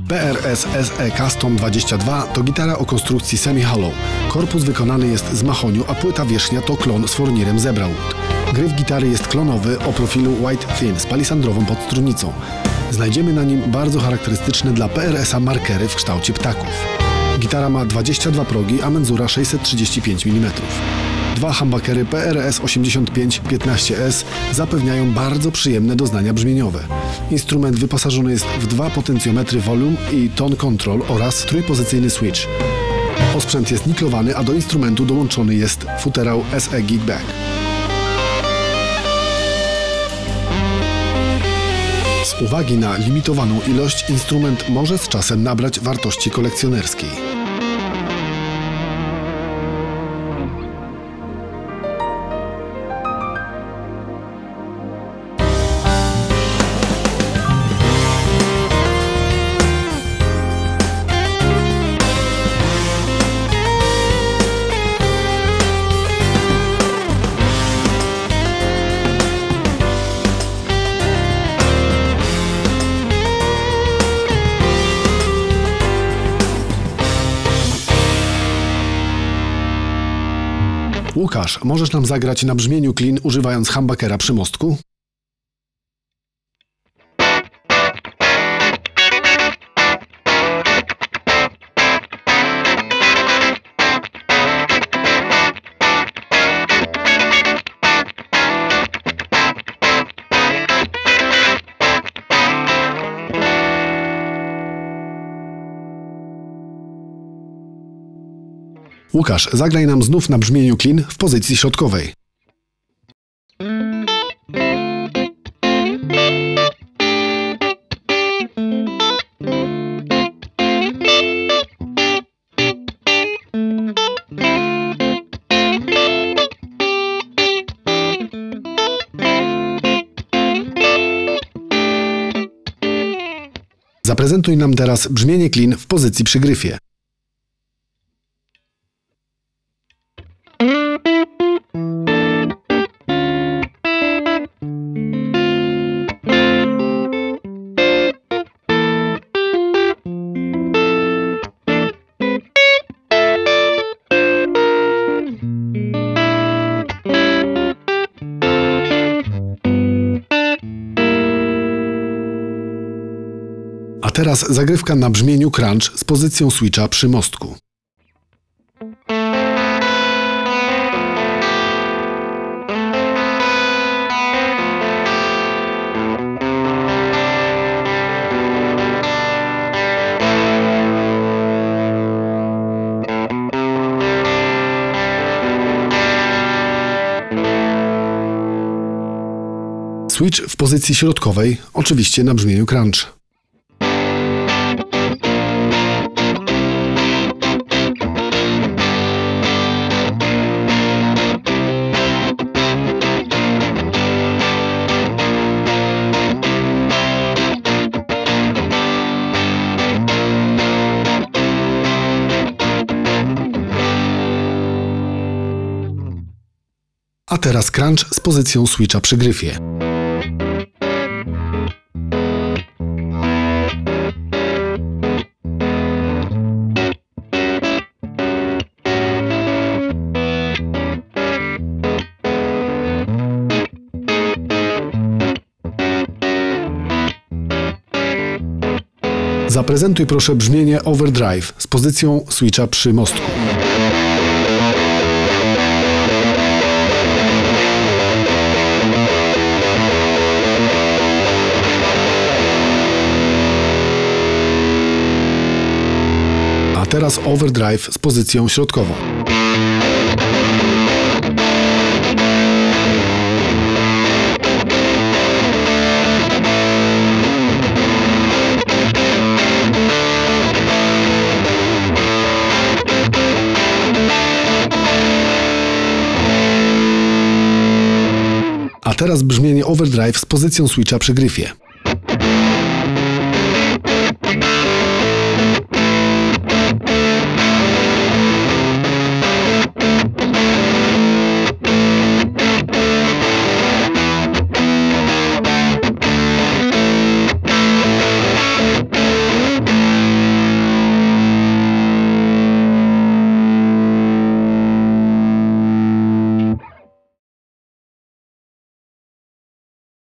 PRS SE Custom 22 to gitara o konstrukcji semi-hollow. Korpus wykonany jest z mahoniu, a płyta wierzchnia to klon z fornirem zebrawood. Gryf gitary jest klonowy o profilu White Thin z palisandrową podstrunnicą. Znajdziemy na nim bardzo charakterystyczne dla PRS-a markery w kształcie ptaków. Gitara ma 22 progi, a menzura 635 mm. Dwa humbuckery PRS 8515S zapewniają bardzo przyjemne doznania brzmieniowe. Instrument wyposażony jest w dwa potencjometry volume i tone control oraz trójpozycyjny switch. Osprzęt jest niklowany, a do instrumentu dołączony jest futerał SE Gigback. Z uwagi na limitowaną ilość, instrument może z czasem nabrać wartości kolekcjonerskiej. Łukasz, możesz nam zagrać na brzmieniu clean używając humbuckera przy mostku? Łukasz, zagraj nam znów na brzmieniu clean w pozycji środkowej. Zaprezentuj nam teraz brzmienie clean w pozycji przy gryfie. A teraz zagrywka na brzmieniu crunch z pozycją switcha przy mostku. Switch w pozycji środkowej, oczywiście na brzmieniu crunch. A teraz crunch z pozycją switcha przy gryfie. Zaprezentuj proszę brzmienie overdrive z pozycją switcha przy mostku. A teraz overdrive z pozycją środkową. A teraz brzmienie overdrive z pozycją switcha przy gryfie.